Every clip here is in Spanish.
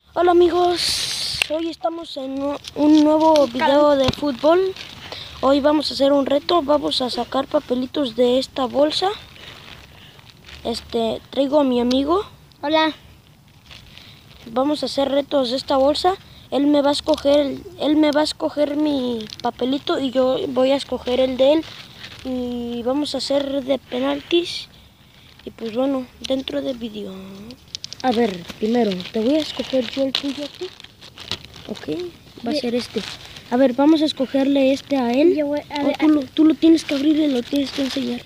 Hola amigos, hoy estamos en un nuevo video de fútbol. Hoy vamos a hacer un reto, vamos a sacar papelitos de esta bolsa. Traigo a mi amigo. Hola. Vamos a hacer retos de esta bolsa. Él me va a escoger mi papelito y yo voy a escoger el de él. Y vamos a hacer de penaltis. Y pues bueno, dentro del video. A ver, primero, te voy a escoger yo el tuyo aquí. Ok, va a ser este. A ver, vamos a escogerle este a él. Tú lo tienes que abrir y lo tienes que enseñar.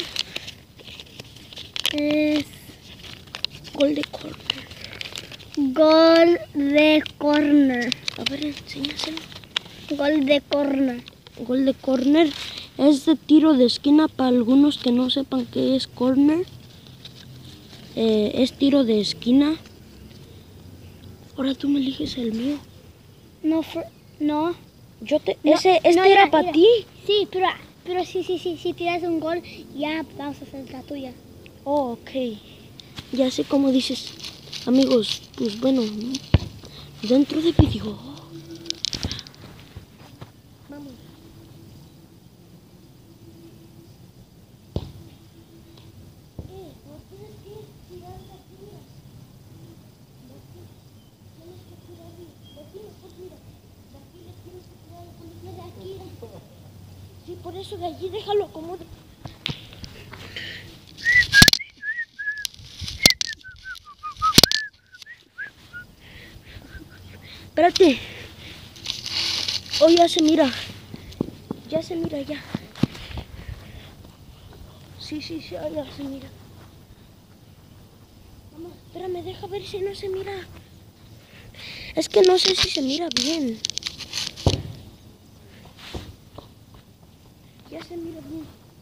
Es Gol de corner. gol de corner. A ver, enséñaselo. Gol de corner. Gol de corner es de tiro de esquina para algunos que no sepan qué es corner. Es tiro de esquina. Ahora tú me eliges el mío. No. Este era para ti. Sí, pero si tiras un gol, ya vamos a hacer la tuya. Oh, ok. Ya sé cómo dices. Amigos, pues bueno, dentro del video. Vamos. No tienes que tirar la tuya. Tienes que tirar de aquí, mira. De aquí le tienes que tirar de aquí. Sí, por eso de allí déjalo acomodo. Espérate. Oh, ya se mira. Ya se mira, ya. Sí, ya se mira. Vamos, espérame, deja ver si no se mira. Es que no sé si se mira bien. Ya se mira bien.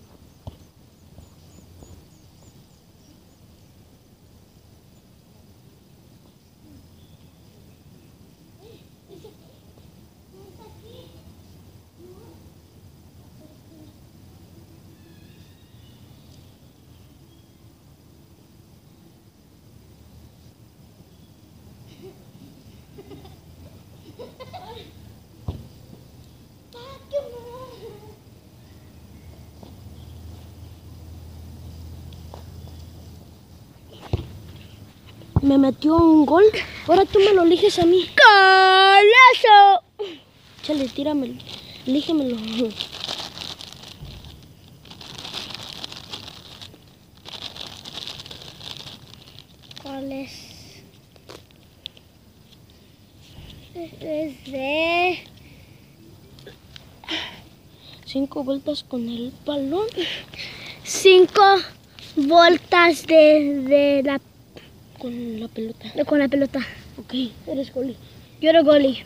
Me metió un gol. Ahora tú me lo eliges a mí. ¡Golazo! Chale, tíramelo. Elígemelo. ¿Cuál es? Es de 5 vueltas con el balón. 5 vueltas de la Con la pelota. con la pelota. Ok, eres goli. Yo era goli.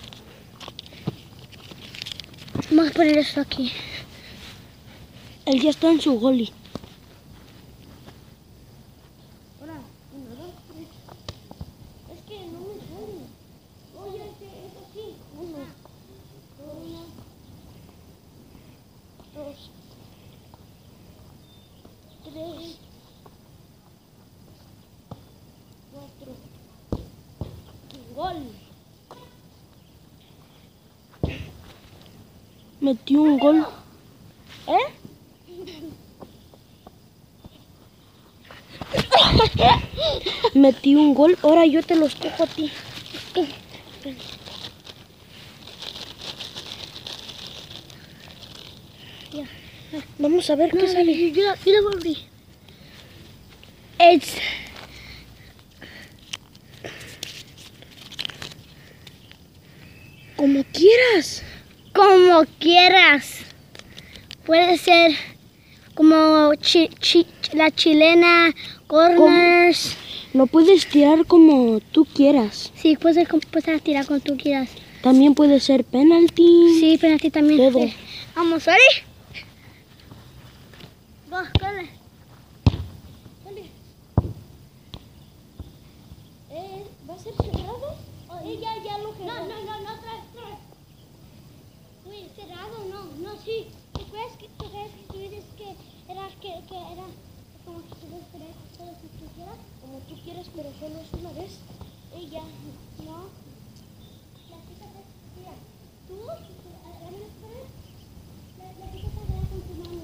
Vamos a poner esto aquí. Él ya está en su goli. Ahora, 1, 2, 3. Es que no me sale. Oye, es así. 1, 2, 3, 4. Gol. Metió un gol. Metí un gol. Ahora yo te los cojo a ti. Ya. Vamos a ver qué sale. Yo la voy a abrir. Es Como quieras. como quieras. Puede ser como la chilena, corners. Lo puedes tirar como tú quieras. Sí, puedes tirar como tú quieras. También puede ser penalti. Sí, penalti también. Todo. Sí. Vamos, ¿vale? Vos, corre. ¿Va a ser cerrado? Ya lo No, trae. Uy, cerrado, no, sí. ¿Tú crees que tú dices que era como que tú quieras? Como tú quieras, pero solo es una vez. Ella, no. La chica se tira. Tú, la chica se agarra con tu mano.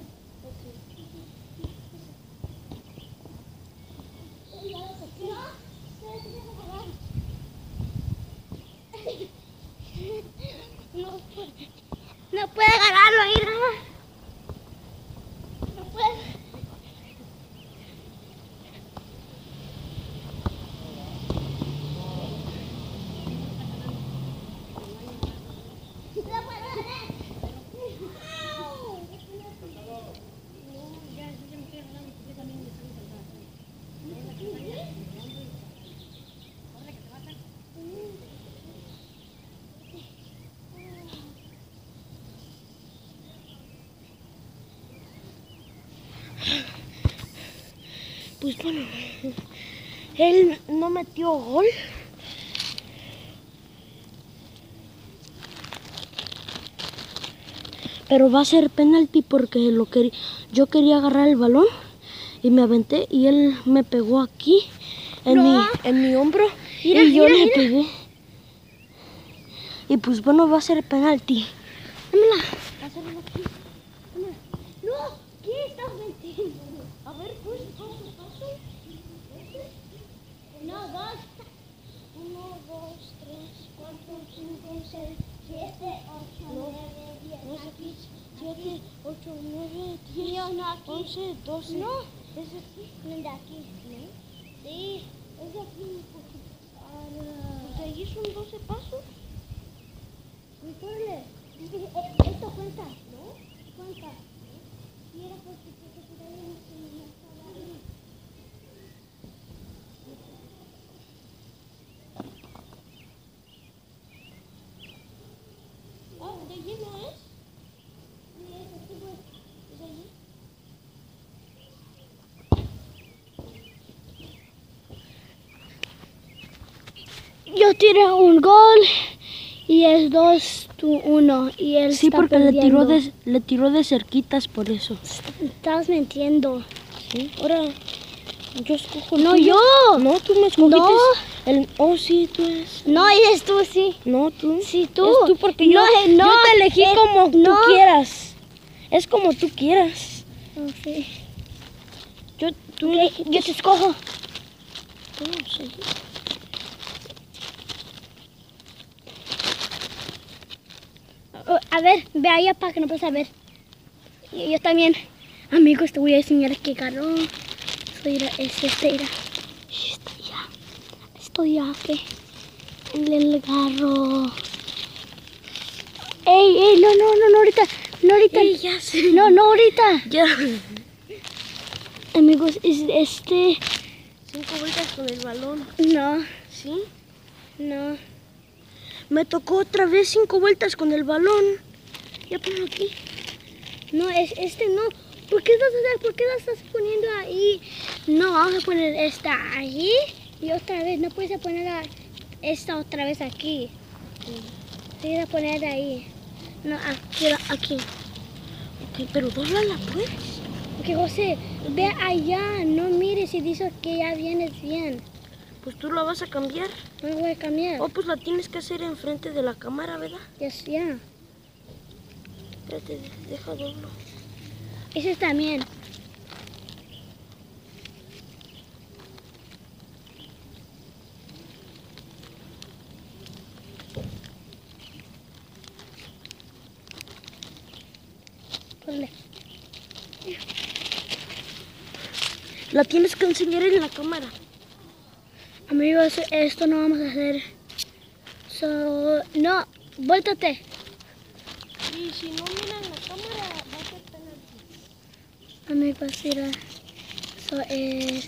No puede agarrarlo, mira. No puede. Pues bueno, él no metió gol. Pero va a ser penalti porque yo quería agarrar el balón y me aventé y él me pegó aquí en mi hombro y yo le pegué. Y pues bueno, va a ser penalti. Dámela. Pásala aquí. Dámela. No, ¿qué estás metiendo? A ver, pues, paso. 1, 2, 3, 4, 5, 6, 7, 8, 9, 10. Aquí. 7, 8, 9, 10, No, aquí. 11, 12. No, es aquí. No, de aquí. ¿No? Sí, es de aquí un poquito. Pues ahí son 12 pasos. Corre. Esto cuenta, ¿no? Cuenta. Y era porque te quedaron en la sala. Ah, ¿de allí no es? Sí, es aquí, pues. ¿Es allí? Yo tiré un gol y es 2-1 y él Sí, está porque perdiendo. le tiró de cerquitas por eso. Estás mintiendo. Sí, ahora yo escojo. No, tuyo. yo. No, tú me escogiste. No. Oh, sí, tú eres. No, eres tú, sí. No, tú. Sí, tú. Es tú porque No, yo te elegí como tú no. quieras. Es como tú quieras. Oh, sí. Tú Yo te escojo. sí. A ver, ve allá para que no puedas ver. Yo también. Amigos, te voy a enseñar qué carro. Mira, es este, mira. Estoy aquí. En el carro. Ey, no, ahorita. No, ahorita. Ey, ya sé. No, ahorita. Ya. Amigos, es este. 5 vueltas con el balón. No, ¿Sí? no. Me tocó otra vez 5 vueltas con el balón. Ya pongo aquí. No, es este no. ¿Por qué la estás poniendo ahí? No, vamos a poner esta ahí y otra vez. No puedes poner esta otra vez aquí. Tienes que poner ahí. No, aquí. Ok, pero dóblala pues. Ok, José, ve allá. No mires y dices que ya vienes bien. Pues tú la vas a cambiar. No voy a cambiar. Oh, pues la tienes que hacer enfrente de la cámara, ¿verdad? Ya. Espérate, deja doblo. Ese también. Ponle. La tienes que enseñar en la cámara. Amigos, esto no vamos a hacer. No, vuéltate. Y si no miran la cámara, va a ser penalti. Amigos, mira. Eso es.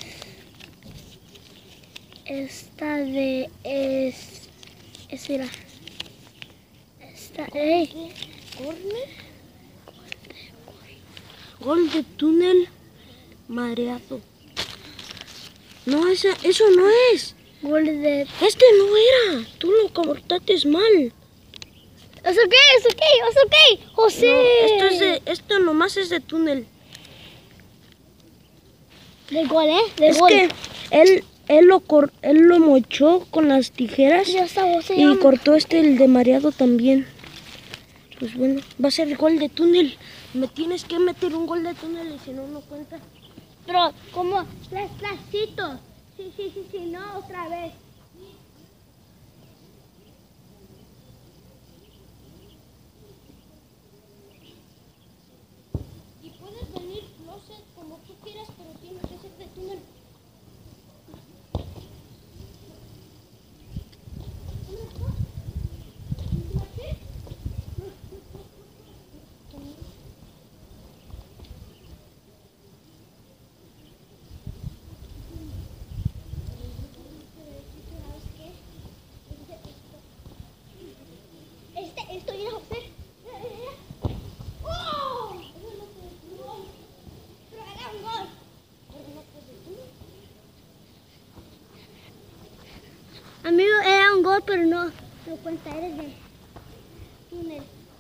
Esta de es. Mira. Esta. ¡Ey! ¿Corner? Gol de túnel mareado. No, eso no es. Gol de. Este no era. Tú lo cortaste mal. Es ok. José. No, esto nomás es de túnel. De gol, ¿eh? De Es gol. que él lo mochó con las tijeras Ya está, y cortó el de mareado también. Pues bueno, va a ser gol de túnel. Me tienes que meter un gol de túnel y si no, no cuenta. Pero como despacito. Sí, no, otra vez. Y puedes venir, no sé, como tú quieras, pero tiene que ser de túnel. Esto ya José. ¡Oh! Pero era un gol. Amigo, era un gol, pero no cuenta, eres de túnel.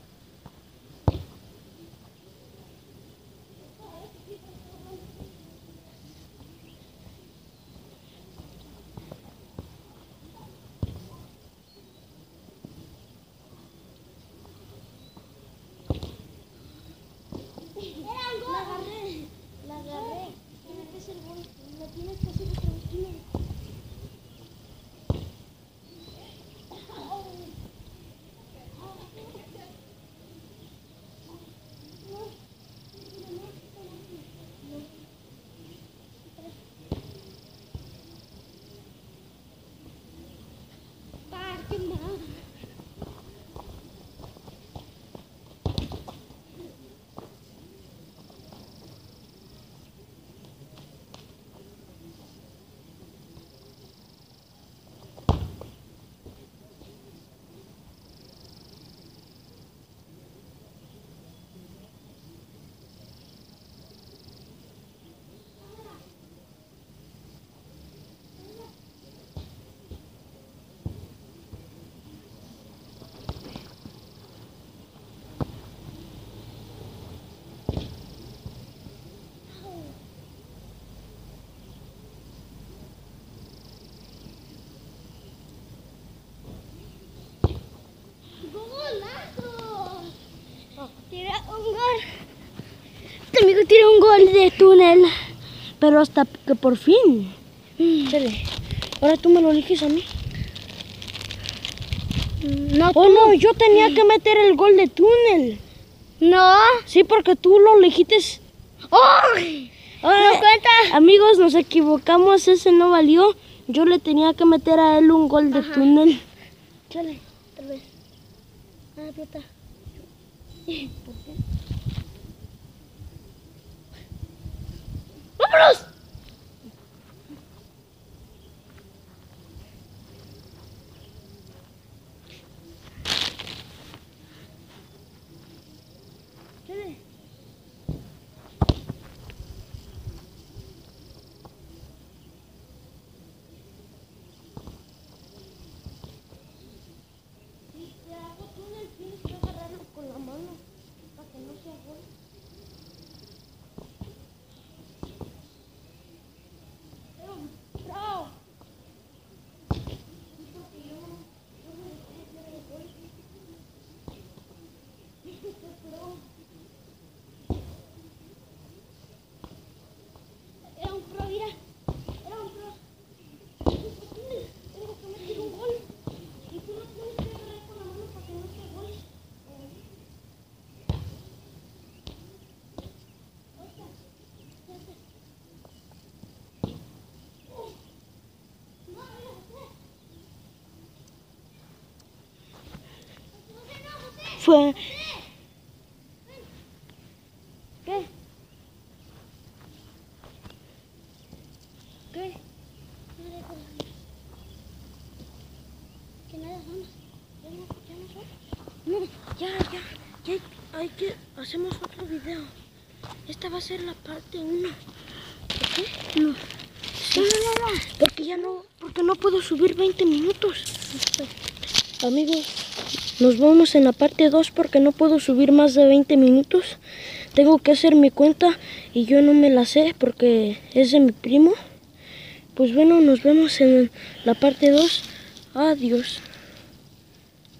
La agarré. Tiene que ser gol. La tienes que hacer otra vez túnel. Tira un gol. Este amigo tira un gol de túnel. Pero hasta que por fin. Espere. Ahora tú me lo eliges a mí. No, Oh, no, yo tenía que meter el gol de túnel. No. Sí, porque tú lo elegiste. ¡Oh! Ahora, No cuenta. amigos, nos equivocamos. Ese no valió. Yo le tenía que meter a él un gol de túnel. Chale, otra vez. Ah, puta. ¿Por qué? ¡Vámonos! Chale. Si te hago túnel, tienes que agarrarlo con la mano para que no sea gol. ¡Bravo! Era un pro, mira. Era un pro. Tengo que meter un gol. Y tú lo tienes que agarrar con la mano para que no sea gol. Fue. ¿Qué? ¿Qué? Que nada, vamos. ¿Ya no son? No, ya hay que hacemos otro video. Esta va a ser la parte 1. ¿Por qué? No. Sí. No. Porque no puedo subir 20 minutos. Amigos, nos vemos en la parte 2 porque no puedo subir más de 20 minutos. Tengo que hacer mi cuenta y yo no me la sé porque es de mi primo. Pues bueno, nos vemos en la parte 2. Adiós.